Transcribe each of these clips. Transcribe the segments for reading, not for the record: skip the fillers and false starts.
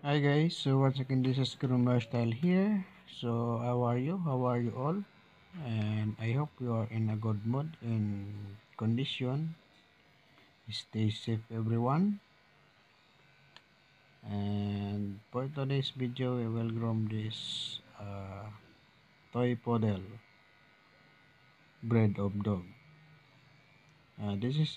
Hi guys, so once again this is Kurumbar Style here. So how are you? How are you all? And I hope you are in a good mood and condition. Stay safe everyone. And for today's video, we will groom this toy poodle breed of dog. This is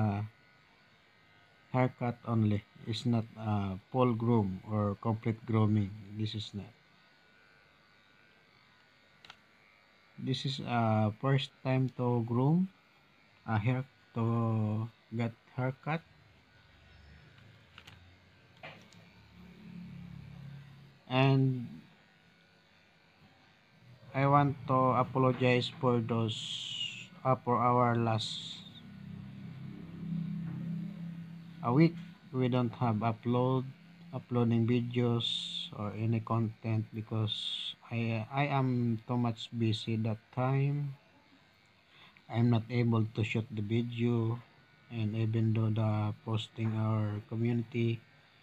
haircut only. It's not full groom or complete grooming. This is not. This is first time to groom a hair to get haircut, and I want to apologize for those for our last a week we don't have uploading videos or any content because I am too much busy that time. I'm not able to shoot the video, and even though the posting our community.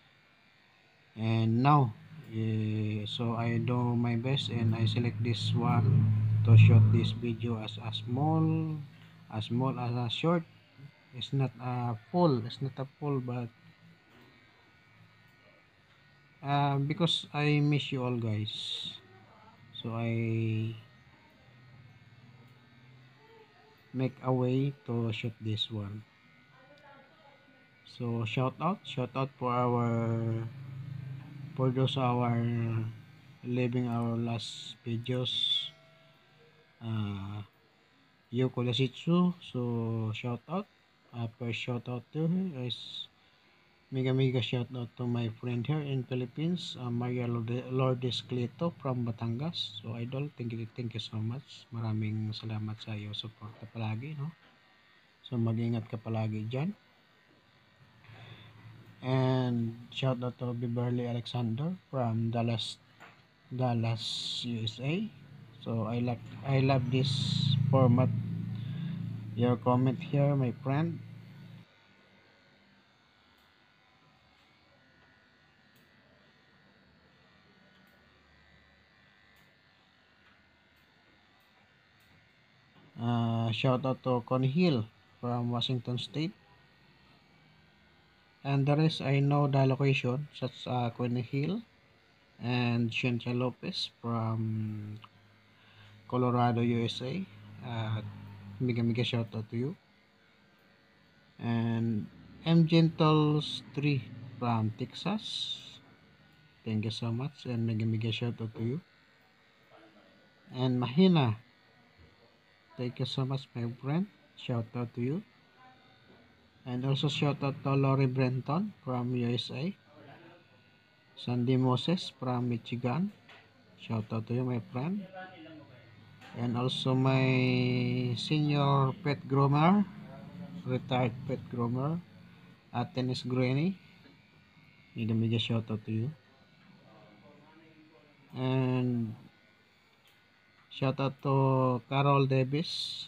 And now so I do my best and I select this one to shoot this video as a small as a short. It's not a full, but because I miss you all guys, so I make a way to shoot this one. So shout out for those our living our last videos, uh Yoko Lasitsu. So shout out. First shout out to her is mega shout out to my friend here in Philippines, Maria Lourdes Clito from Batangas. So idol, thank you so much. Maraming salamat sa iyo suporta palagi, no? So mag-ingat ka palagi diyan. And shout out to Beverly Alexander from Dallas, USA. So I love this format. Your comment here, my friend. Shout out to Connie Hill from Washington State. And the rest I know the location, such Connie Hill and Cynthia Lopez from Colorado, USA. Mega shout out to you. And M Gentles 3 from Texas. Thank you so much and mega shout out to you. And Mahina, thank you so much, my friend. Shout out to you. And also shout out to Lori Brenton from USA. Sandy Moses from Michigan. Shout out to you, my friend. And also my senior pet groomer, retired pet groomer, Tennis Granny. Mega shout out to you. And shout out to Carol Davis.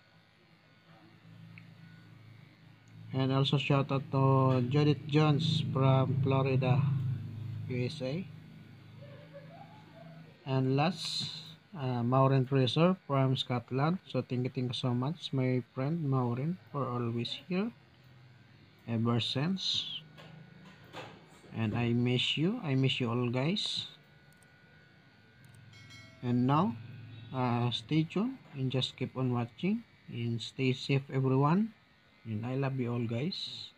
And also shout out to Judith Jones from Florida, USA. And last, Maureen Fraser from Scotland. So thank you so much, my friend Maureen, for always here ever since. And I miss you. I miss you all, guys. And now, stay tuned and just keep on watching and stay safe, everyone. And I love you all, guys.